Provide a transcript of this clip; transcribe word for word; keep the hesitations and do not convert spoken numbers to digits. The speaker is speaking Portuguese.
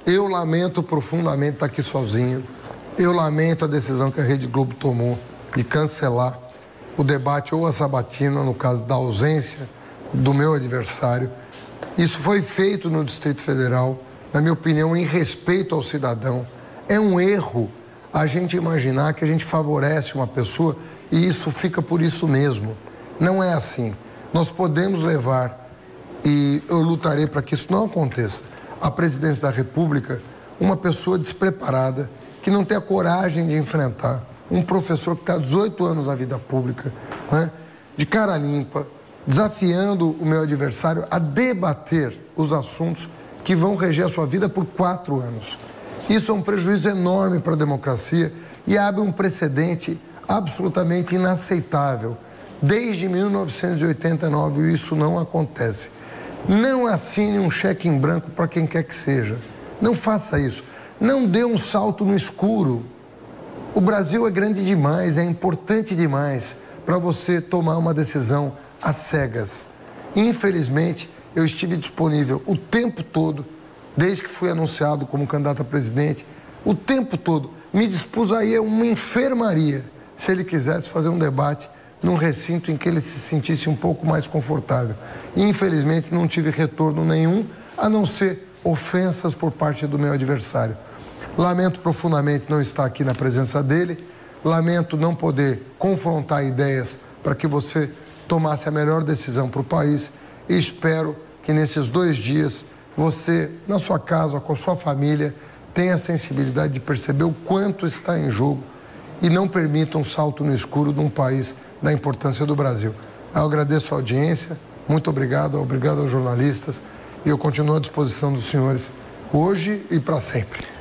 Eu lamento profundamente estar aqui sozinho. Eu lamento a decisão que a Rede Globo tomou de cancelar o debate ou a sabatina, no caso da ausência do meu adversário. Isso foi feito no Distrito Federal, na minha opinião, em respeito ao cidadão. É um erro a gente imaginar que a gente favorece uma pessoa e isso fica por isso mesmo. Não é assim. Nós podemos levar, e eu lutarei para que isso não aconteça, a presidência da República, uma pessoa despreparada, que não tem a coragem de enfrentar um professor que está há dezoito anos na vida pública, né, de cara limpa, desafiando o meu adversário a debater os assuntos que vão reger a sua vida por quatro anos. Isso é um prejuízo enorme para a democracia e abre um precedente absolutamente inaceitável. Desde mil novecentos e oitenta e nove isso não acontece. Não assine um cheque em branco para quem quer que seja. Não faça isso. Não dê um salto no escuro. O Brasil é grande demais, é importante demais para você tomar uma decisão às cegas. Infelizmente, eu estive disponível o tempo todo, desde que fui anunciado como candidato a presidente, o tempo todo. Me dispus a ir a uma enfermaria, se ele quisesse fazer um debate num recinto em que ele se sentisse um pouco mais confortável. Infelizmente, não tive retorno nenhum, a não ser ofensas por parte do meu adversário. Lamento profundamente não estar aqui na presença dele, lamento não poder confrontar ideias para que você tomasse a melhor decisão para o país e espero que nesses dois dias você, na sua casa, com a sua família, tenha a sensibilidade de perceber o quanto está em jogo e não permita um salto no escuro de um país da importância do Brasil. Eu agradeço a audiência, muito obrigado, obrigado aos jornalistas e eu continuo à disposição dos senhores hoje e para sempre.